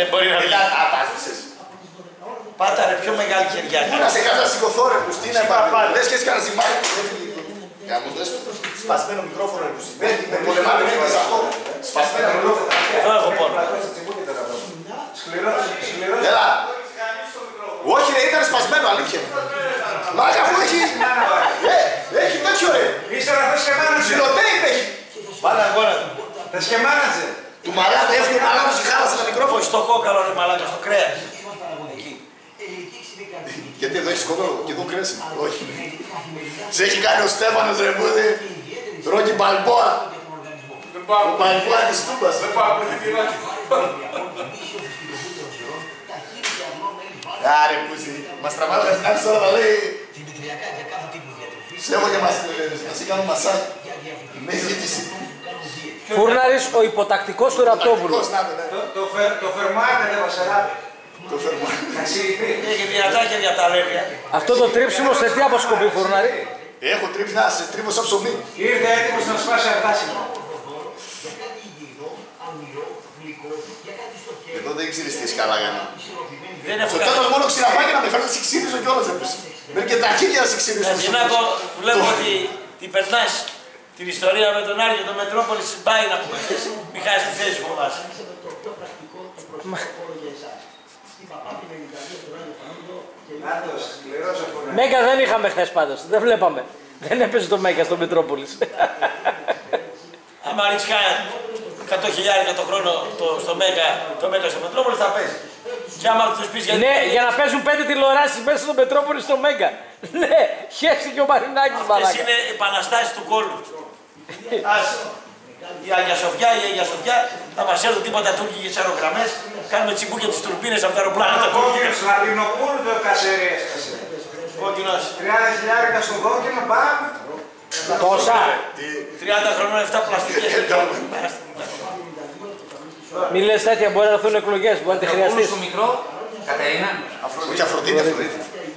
Δεν μπορεί να βγει. Απάντησες. Πάτα ρε, πιο μεγάλη χεριά. Πού να σε κάνω να σηκωθώ ρε, που στείνε πάρει. Λες και έχεις κανένα ζυμάκι. Γαμώτες, σπασμένο μικρόφωνο ρε, που συμβαίνει. Με πολεμάνε μήνες αυτό. Σπασμένο μικρόφωνο. Εδώ έχω πόνο. Έλα. Όχι ρε, ήταν σπασμένο, αλήθεια. Μάκα αφού έχει... Έχει τέτοιο ρε. Ύστερα θες και μάνατζε. Ζηλοτέιπ έχει. Βάλε αγώνα του. Θες και μάνατζε. Του μαλάκα, έφυγε ο μαλάκος και χάλασε τα μικρόφωνα. Στο κόκαλο ρε μαλάκα, στο κρέας. Γιατί εδώ έχεις κόκαλο και εδώ κρέας. Όχι. Σε έχει κάνει ο Στέφανος ρε μπούδι. Ρόκι Μπαλμπόα. Ο Μπαλμπόα της Τούμπας. Δεν πάω από την τυράκι. Άρε πούσι. Μας τραβάει ο Χασινάκης τώρα θα λέει. Σε έχω και μας κάνω μασάζ. Με ζήτηση. Φούρναρης, ο υποτακτικός του Ραπτόπουλου. Το φερμάτε δεν βασεράτε. Το φερμάτε. Έχει δυνατά χέρια τα αλέρια. Αυτό το τρίψιμο σε τι αποσκοπεί, Φούρναρη? Έχω τρίψει να σε τρίβω σαν ψωμί. Ήρθε έτοιμος να σπάσει αρτάσιμο. Εδώ δεν ξέρεις τι σκαλά κάνω. Στο τέλος μόνο ξηραφάκι να με φέρνει να σε ξύριζω κιόλας έπρεπε. Μέχρι και τα χίλια να σε ξύριζω. Ζηνάκο, βλέπω ότι την περνάς την ιστορία με τον Άρη και τον Μετρόπολη συμπάει να πούμε. Μη χάσεις τη θέση που φοβάσαι. Μέγκα δεν είχαμε χθες πάντως, δεν βλέπαμε. Δεν έπαιζε το Μέγκα στο Μετρόπολης. Άμα ρίξεις 100.000 το χρόνο στο Μέγκα στο Μετρόπολη θα παίζει. Και άμα τους πεις γιατί... Ναι, για να παίζουν 5 τηλεοράσεις μέσα στο Μετρόπολη στο Μέγκα. Ναι, χαίρεσε και ο Μαρινάκης μαλάκα. Αυτές είναι επαναστάσεις του κόλου. Η Αγία Σοφιά θα μας έρθουν τίποτα τουρκικές αερογραμμές. Κάνουμε τσιμπούκια τις τουρμπίνες από τα αεροπλάνα. Το κόκκινο στο Λατινοπούλου το κασέρι έσκασε. Κόκκινος. 30.000 στον κόκκινο, πάμε. Τόσα. 30 χρονών 7 πλαστικές. Μη λες τέτοια, μπορεί να έρθουν εκλογές, μπορεί να τη χρειαστείς. Στο μικρό, Κατερίνα. Όχι Αφροδίτη, Αφροδίτη.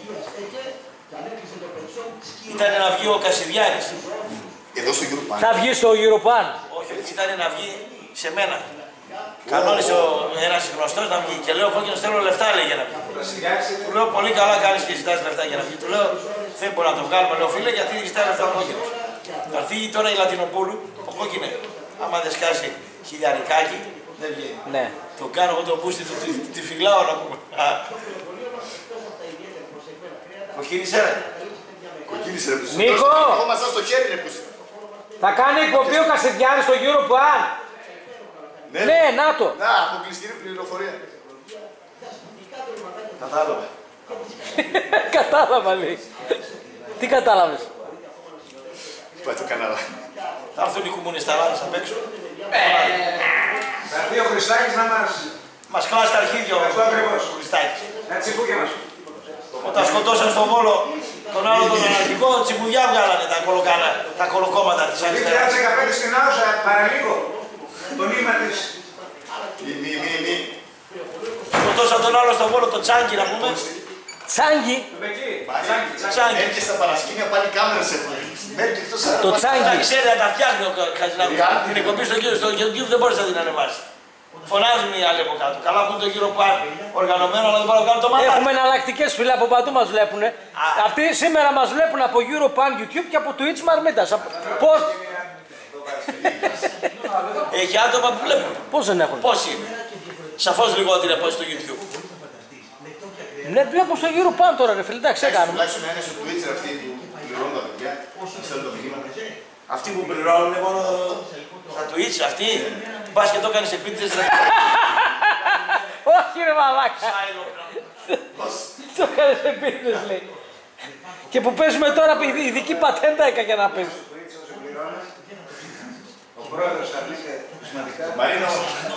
Ήταν να βγει ο Κασιδιάρης. Εδώ στο Europan. Θα βγει στο Europan. Όχι, ήταν να βγει σε μένα. Κανόνισε ένας γνωστός να βγει και λέω κόκκινος θέλω λεφτά λέει για να βγει. Του λέω πολύ καλά κάνεις και ζητάς λεφτά για να βγει. Του λέω δεν μπορεί να το βγάλουμε λέω φίλε γιατί ζητάει λεφτά ο κόκκινος. Θα έρθει τώρα η Λατινοπούλου, ο κόκκινε. Άμα δεν σκάσει χιλιαρικάκι δεν βγαίνει. Ναι. Το κάνω εγώ το μπούστι του, τη φυλάω να πούμε. Κοκκίνησε ρε. Κοκκίνησε ρε. Νίκο! Εγώ μαζά στο χέρι ρε πούσι. Θα κάνει εκπομπή ο Κασιδιάρης στο Europan. Ναι, να το. Να, αποκλειστική πληροφορία. Κατάλαβα. Κατάλαβα λέει. Τι κατάλαβες? Πάει το κανάλα. Θα έρθουν οι κομμουνισταράδες απ' έξω. Θα έρθει ο Χριστάκης να μας κλάσει τα αρχίδια ο Χριστάκης. Να τσιμπούκια μας. Όταν σκοτώσαν στον Βόλο τον άλλο τον αναρχικό, τσιμπουδιά βγάλανε τα κολοκόμματα της αριστεράς. 2015 στην Άουσα, παραλίγο. Το νήμα της. Μη. Σκοτώσαν τον άλλο στον Βόλο, τον Τσάγκη να πούμε. Τσάγκη. Τσάγκη. Έρχεσαι στα παρασκήνια πάλι κάμερες έχουν. Το Τσάγκη. Τα ξέρει να τα φτιάχνει ο Χατζηνάκος. Την εκπομπή στο YouTube δεν μπορείς να την ανεβάσεις. Φωνάζουν οι άλλοι από κάτω. Καλά που είναι το Europan οργανωμένο, αλλά δεν μπορούν να κάνουν το μάτι. Έχουμε εναλλακτικές φίλε από παντού μας βλέπουν. Αυτοί σήμερα μας βλέπουν από Europan YouTube και από Twitch Μαρμίτας. Πώς? Έχει άτομα που βλέπουν. Πώς δεν έχουν? Πόσοι είναι. Σαφώς λιγότεροι από στο YouTube. Ναι, βλέπω στο Europan τώρα ρε φίλε, εντάξει, έκαναμε. Τουλάχιστον να είναι στο Twitch αυτοί που πληρώνουν τα παιδιά. Αυτοί που πληρώνουν μόνο τα Twitch, αυτοί. Πας και το κάνεις επίτηδες. Όχι ρε μαλάκα. Το κάνεις επίτηδες λέει. Και που παίζουμε τώρα ειδική πατέντα έκανε για να παίζει. Ο πρόεδρος θα πει σημαντικά. Μαρίνο,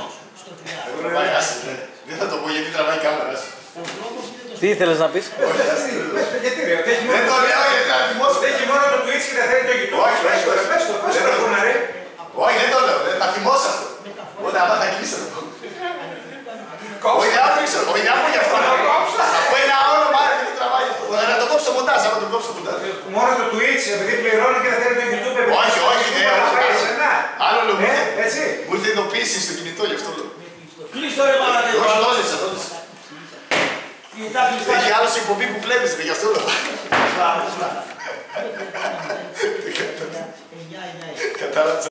δεν θα το πω γιατί τραβάει κάμερας. Τι ήθελες να πεις? Γιατί ρε, ότι έχει Δεν το λέω γιατί να θυμώσω. έχει μόνο το Twitch και δεν θέλει το YouTube. Όχι, Πες το, ρε. Όχι, δεν το λέω, θα θυμώσω αυτό. Όταν άμα θα κλείσω το πω. Όχι, δεν άφηξω, όχι, δεν άφηξω γι' αυτό. Θα πω ένα όνομα, δεν το τραβάει αυτό. Να το κόψω μοντάζ, άμα το κόψω μοντάζ. Μόνο το Twitch, επειδή πληρώνει και δεν θέλει το YouTube. Όχι, άλλο λέω, Έτσι. μου ήρθε ειδοποίηση στο κινητό γι' αυτό λέω. Κλείστο ρε μαλάκα. Όχι, το έζησα, το έζησα. Έχει άλλο εκπομπή που βλέπεις, γι' αυτό λέω. Κατάλαβα.